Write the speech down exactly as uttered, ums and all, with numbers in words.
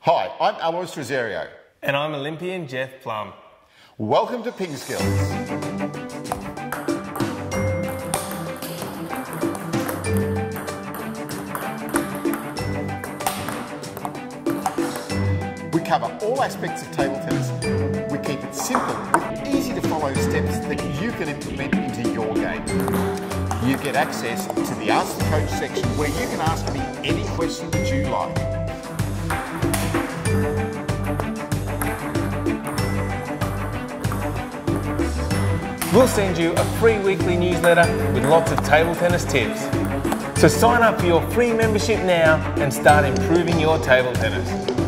Hi, I'm Alois Rosario. And I'm Olympian Jeff Plumb. Welcome to PingSkills. We cover all aspects of table tennis. We keep it simple with easy to follow steps that you can implement into your game. You get access to the Ask the Coach section where you can ask me any question that you like. We'll send you a free weekly newsletter with lots of table tennis tips. So sign up for your free membership now and start improving your table tennis.